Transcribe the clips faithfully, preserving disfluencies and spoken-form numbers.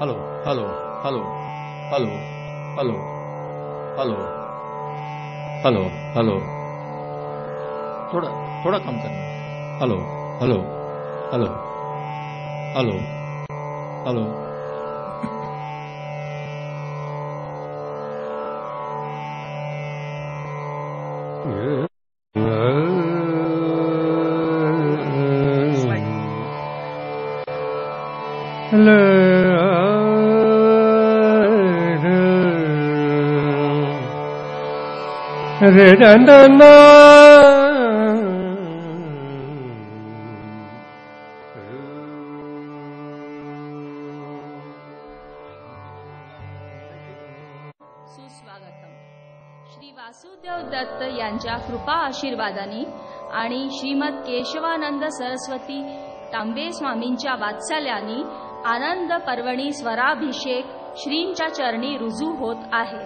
Hello hello hello hello hello hello hello hello थोड़ा थोड़ा कम करना। Hello hello hello hello hello रे डंडना सुस्वागतम। श्री वासुदेव दत्त यांच्या कृपा आशीर्वादाने आणि श्रीमद केशवानंद सरस्वती तांबे स्वामींच्या वात्सल्याने आनंद पर्वणी स्वराभिषेक श्रींच्या चरणी रुजू होत आहे।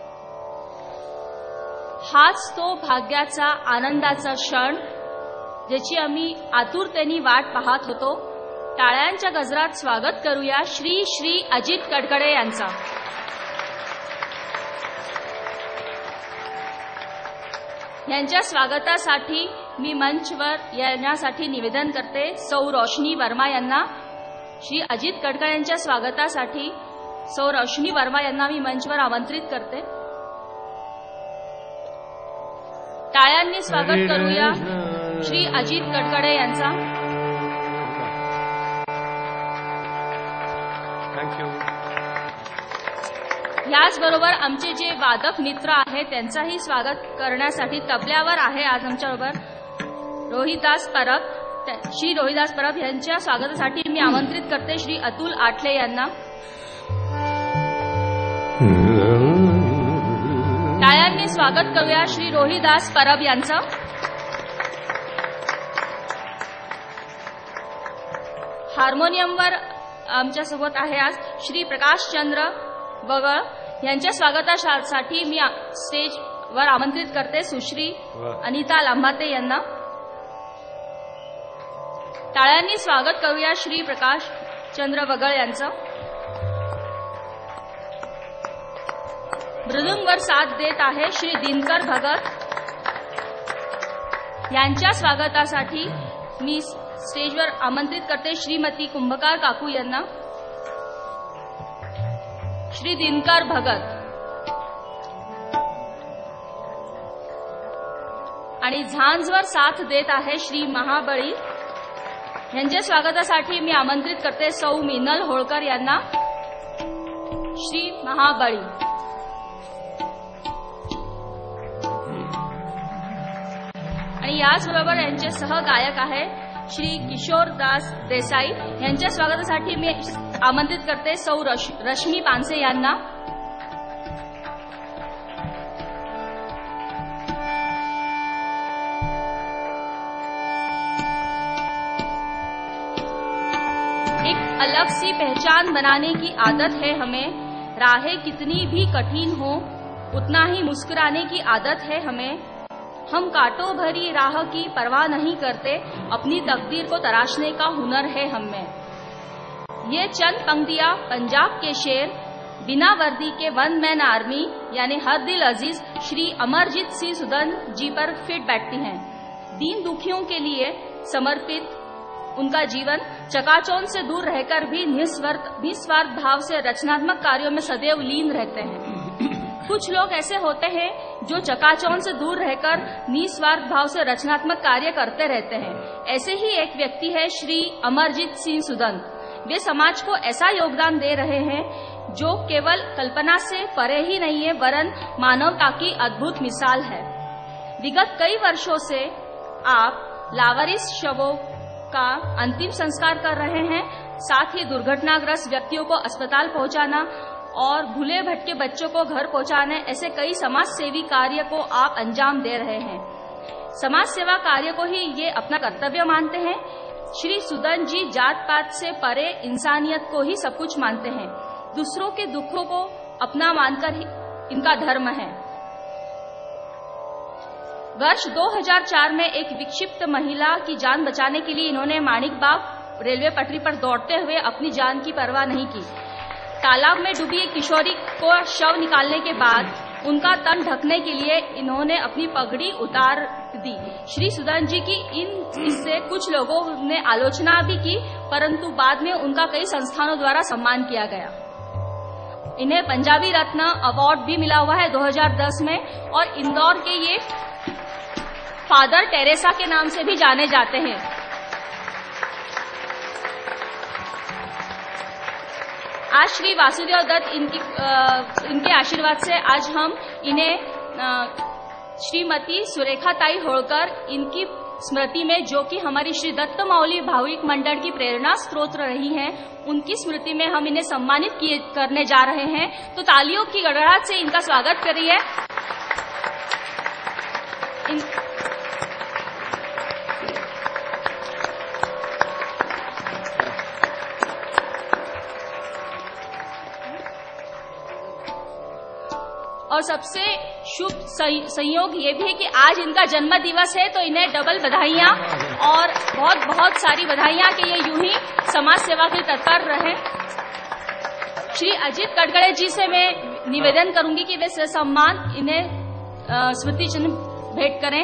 हाच तो भाग्याचा आनंदाचा क्षण ज्याची आम्ही आतुरतेने वाट पाहत होतो। टाळ्यांच्या गजरात स्वागत करूया श्री श्री अजित कडकडे यांचा। यांच्या स्वागतासाठी मी मंचवर येण्यासाठी निवेदन करते सौ रोशनी वर्मा यांना। श्री अजित कडकडे यांच्या स्वागतासाठी सौ रोशनी वर्मा यांना मी मंचवर आमंत्रित करते। टाळ्यांनी स्वागत करूया श्री अजित कडकडे यांचा। याचबरोबर आमचे जे वादक मित्र आहेत त्यांचाही स्वागत करण्यासाठी तबल्यावर आहे आज आमच्याबरोबर रोहिदास परब। श्री रोहिदास परब यांच्या स्वागतासाठी मी आमंत्रित करते श्री अतुल आठले यांना। टाळ्यांनी स्वागत करूया श्री रोहिदास परब यांचं। हार्मोनियमवर आमच्यासोबत आहे आज श्री प्रकाशचंद्र वगळ। यांच्या स्वागतासाठी मी स्टेजवर आमंत्रित करते सुश्री अनिता लांभाते यांना। टाळ्यांनी स्वागत करूया श्री प्रकाशचंद्र वगळ यांचं। मृदुंगवर साथ देत आहे श्री दिनकर भगत। यांच्या स्वागतासाठी मी स्टेजवर आमंत्रित करते श्रीमती कुंभकार काकू यांना। श्री दिनकर भगत आणि झांजवर साथ देत आहे श्री महाबळी। यांच्या स्वागतासाठी मी आमंत्रित करते सौ मिनल होळकर यांना। श्री महाबळी आणि याचबरोबर यांचे सहगायक आहे श्री किशोरदास देसाई। यांच्या स्वागतासाठी मी आमंत्रित करते सौ रश्मी पानसे यांना। एक अलग सी पहचान बनाने की आदत है हमें। राहें कितनी भी कठिन हो उतना ही मुस्कुराने की आदत है हमें। हम कांटों भरी राह की परवाह नहीं करते, अपनी तकदीर को तराशने का हुनर है हम में। ये चंद पंक्तियां पंजाब के शेर बिना वर्दी के वन मैन आर्मी यानी हर दिल अजीज श्री अमरजीत सिंह सुदन जी पर फिट बैठती हैं। दीन दुखियों के लिए समर्पित उनका जीवन, चकाचौंध से दूर रहकर भी निस्वार्थ निस्वार्थ भाव से रचनात्मक कार्यों में सदैव लीन रहते हैं। कुछ लोग ऐसे होते हैं जो चकाचौंध से दूर रहकर निस्वार्थ भाव से रचनात्मक कार्य करते रहते हैं। ऐसे ही एक व्यक्ति है श्री अमरजीत सिंह सुदन। वे समाज को ऐसा योगदान दे रहे हैं जो केवल कल्पना से परे ही नहीं है वरन मानवता की अद्भुत मिसाल है। विगत कई वर्षों से आप लावारिस शवों का अंतिम संस्कार कर रहे हैं, साथ ही दुर्घटनाग्रस्त व्यक्तियों को अस्पताल पहुंचाना और भूले भटके बच्चों को घर पहुंचाने ऐसे कई समाज सेवी कार्य को आप अंजाम दे रहे हैं। समाज सेवा कार्य को ही ये अपना कर्तव्य मानते हैं। श्री सुदन जी जात पात से परे इंसानियत को ही सब कुछ मानते हैं। दूसरों के दुखों को अपना मानकर ही इनका धर्म है। वर्ष दो हज़ार चार में एक विक्षिप्त महिला की जान बचाने के लिए इन्होंने माणिकबाग रेलवे पटरी पर दौड़ते हुए अपनी जान की परवाह नहीं की। तालाब में डूबी एक किशोरी को शव निकालने के बाद उनका तन ढकने के लिए इन्होंने अपनी पगड़ी उतार दी। श्री सुदन जी की इन इससे कुछ लोगों ने आलोचना भी की, परंतु बाद में उनका कई संस्थानों द्वारा सम्मान किया गया। इन्हें पंजाबी रत्न अवार्ड भी मिला हुआ है दो हज़ार दस में, और इंदौर के ये फादर टेरेसा के नाम से भी जाने जाते हैं। आज श्री वासुदेव दत्त इनकी आ, इनके आशीर्वाद से आज हम इन्हें आ, श्रीमती सुरेखाताई होळकर इनकी स्मृति में, जो कि हमारी श्री दत्त माउली भाविक मंडल की प्रेरणा स्रोत रही हैं, उनकी स्मृति में हम इन्हें सम्मानित किए करने जा रहे हैं। तो तालियों की गड़गड़ाहट से इनका स्वागत करिए। इन... और सबसे शुभ संयोग ये भी है कि आज इनका जन्म दिवस है, तो इन्हें डबल बधाइयां और बहुत बहुत सारी बधाइयां कि ये यूं ही समाज सेवा के तत्पर रहे। श्री अजीत कटगड़े जी से मैं निवेदन करूंगी कि वे सम्मान इन्हें स्मृति चिन्ह भेंट करें।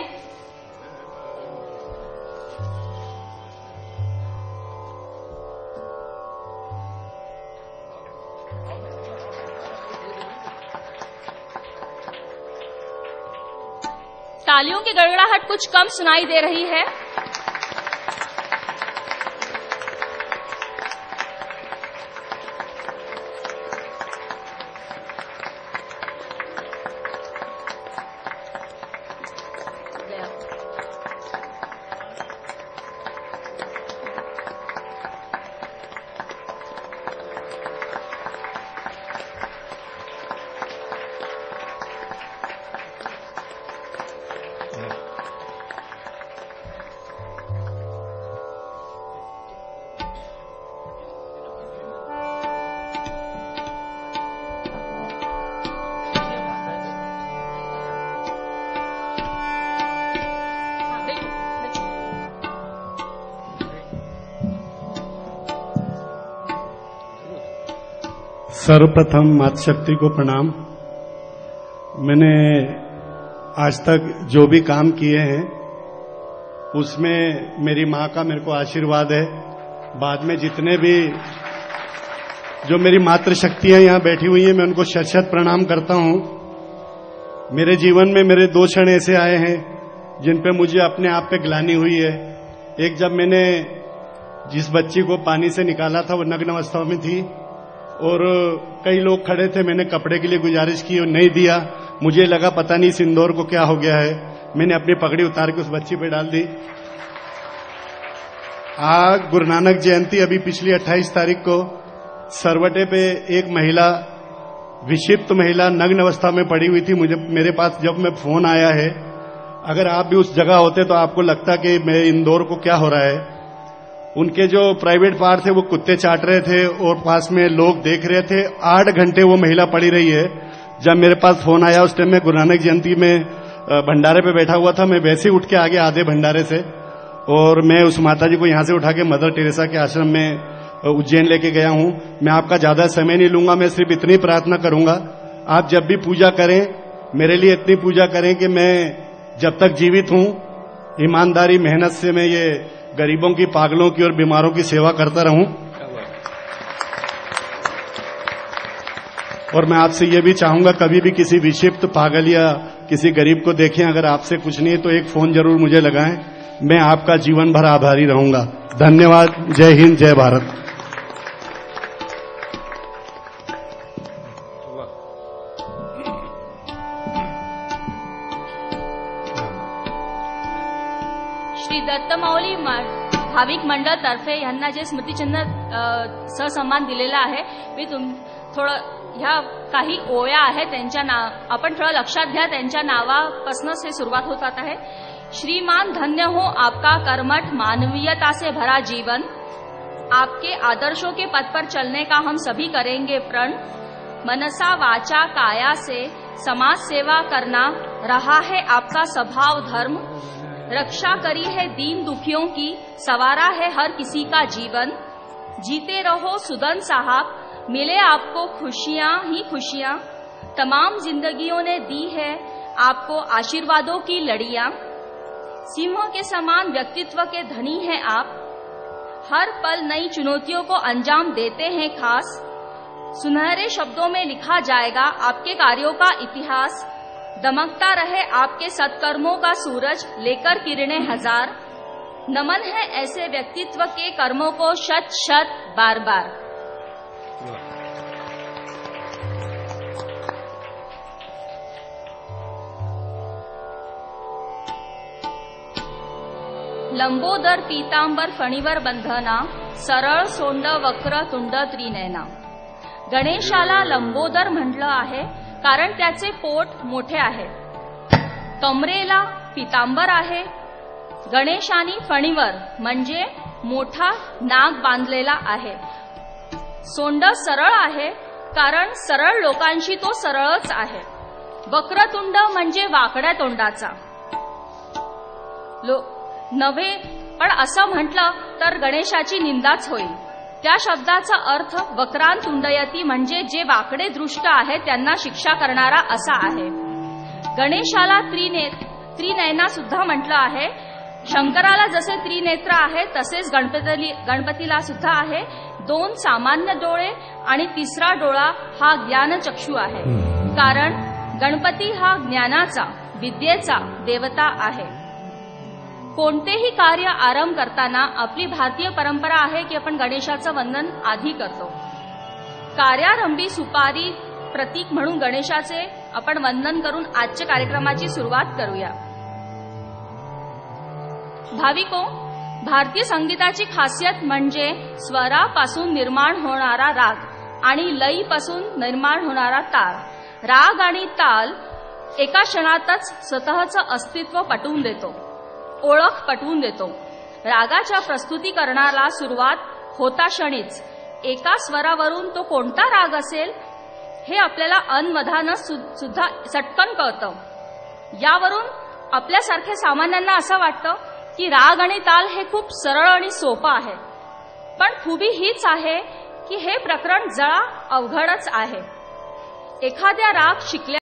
तालियों की गड़गड़ाहट कुछ कम सुनाई दे रही है। सर्वप्रथम मातृशक्ति को प्रणाम। मैंने आज तक जो भी काम किए हैं उसमें मेरी माँ का मेरे को आशीर्वाद है। बाद में जितने भी जो मेरी मातृशक्तियां यहाँ बैठी हुई हैं, मैं उनको शत शत प्रणाम करता हूँ। मेरे जीवन में मेरे दो क्षण ऐसे आए हैं जिन पे मुझे अपने आप पे ग्लानि हुई है। एक, जब मैंने जिस बच्ची को पानी से निकाला था वो नग्न अवस्था में थी और कई लोग खड़े थे, मैंने कपड़े के लिए गुजारिश की और नहीं दिया। मुझे लगा पता नहीं सिंदौर को क्या हो गया है, मैंने अपनी पगड़ी उतार के उस बच्ची पे डाल दी। आज गुरु नानक जयंती, अभी पिछली अट्ठाईस तारीख को सरवटे पे एक महिला, विक्षिप्त महिला नग्न अवस्था में पड़ी हुई थी। मुझे मेरे पास जब मैं फोन आया है, अगर आप भी उस जगह होते तो आपको लगता कि मैं इंदौर को क्या हो रहा है। उनके जो प्राइवेट पार्ट थे वो कुत्ते चाट रहे थे और पास में लोग देख रहे थे। आठ घंटे वो महिला पड़ी रही है। जब मेरे पास फोन आया उस टाइम में गुरु नानक जयंती में भंडारे पे बैठा हुआ था। मैं वैसे ही उठ के आगे आधे भंडारे से, और मैं उस माता जी को यहां से उठा के मदर टेरेसा के आश्रम में उज्जैन लेके गया हूं। मैं आपका ज्यादा समय नहीं लूंगा, मैं सिर्फ इतनी प्रार्थना करूंगा, आप जब भी पूजा करें मेरे लिए इतनी पूजा करें कि मैं जब तक जीवित हूं ईमानदारी मेहनत से मैं ये गरीबों की, पागलों की और बीमारों की सेवा करता रहूं। और मैं आपसे ये भी चाहूंगा, कभी भी किसी विक्षिप्त पागल या किसी गरीब को देखें, अगर आपसे कुछ नहीं है तो एक फोन जरूर मुझे लगाएं। मैं आपका जीवन भर आभारी रहूंगा। धन्यवाद। जय हिंद, जय भारत। श्री दत्तमाऊली भाविक मंडळ तर्फे यांना जे स्मृतिचिन्ह सहसन्मान दिलेला आहे, मी तुम थोडं ह्या काही ओव्या आहेत त्यांच्या नाव आपण थोडं लक्षात घ्या। त्यांच्या नावापासूनच हे सुरुवात होत आहे। श्रीमान धन्य हो आपका कर्मठ मानवीयता से भरा जीवन, आपके आदर्शों के पथ पर चलने का हम सभी करेंगे प्रण। मनसा वाचा काया से समाज सेवा करना रहा है आपका स्वभाव धर्म। रक्षा करी है दीन दुखियों की, सवारा है हर किसी का जीवन। जीते रहो सुदन साहब, मिले आपको खुशियां ही खुशियां, तमाम जिंदगियों ने दी है आपको आशीर्वादों की लड़ियां। सिंह के समान व्यक्तित्व के धनी हैं आप, हर पल नई चुनौतियों को अंजाम देते हैं खास। सुनहरे शब्दों में लिखा जाएगा आपके कार्यों का इतिहास, दमकता रहे आपके सत्कर्मों का सूरज लेकर किरणें हजार। नमन है ऐसे व्यक्तित्व के कर्मों को शत शत बार बार। लंबोदर पीतांबर फणीवर बंधना, सरळ सोंड वक्र तुंड त्रिनयना। गणेशाला लंबोदर म्हटलं आहे कारण त्याचे पोट मोठे आहे, कमरेला पीतांबर आहे। गणेशानी फणीवर म्हणजे मोठा नाग बांधलेला आहे। सोंड सरळ आहे कारण सरळ लोकांशी तो सरळच आहे। वक्रतुंड म्हणजे वाकड्या तोंडाचा लो नव्हे, पण असं म्हटलं तर गणेशाची निंदाच होईल। त्या शब्दाचा अर्थ वक्रांतुंडयती म्हणजे जे वाकडे दृष्ट आहे त्यांना शिक्षा करणारा असा आहे। गणेशाला त्रिने त्रिनयना सुद्धा म्हटलं आहे। शंकराला जसे त्रिनेत्र आहे तसेच गणपती गणपतीला सुद्धा आहे दोन सामान्य डोळे आणि तिसरा डोळा हा ज्ञानचक्षु आहे, कारण गणपती हा ज्ञानाचा विद्येचा देवता आहे। कोणतेही कार्य आरंभ करताना आपली भारतीय परंपरा आहे की आपण गणेशाचं वंदन आधी करतो। कार्यारंभी सुपारी प्रतीक म्हणून गणेशाचे आपण वंदन करून आजच्या कार्यक्रमाची सुरुवात करूया। भाविको, भारतीय संगीताची खासियत म्हणजे स्वरापासून निर्माण होणारा राग आणि लयीपासून निर्माण होणारा ताल। राग आणि ताल एका क्षणातच स्वतःचं अस्तित्व पटवून देतो, ओळख पटवून देतो। रागाच्या प्रस्तुतीकरणाला सुरुवात होता क्षणीच एका स्वरावरून तो कोणता राग असेल हे आपल्याला अनवधानं सुद्धा चटकन कळतं। यावरून आपल्यासारख्या सामान्यांना असं वाटतं की राग आणि ताल हे खूप सरळ आणि सोपं आहे, पण खुबी हीच आहे की हे प्रकरण जरा अवघडच आहे। एखाद्या राग शिकल्या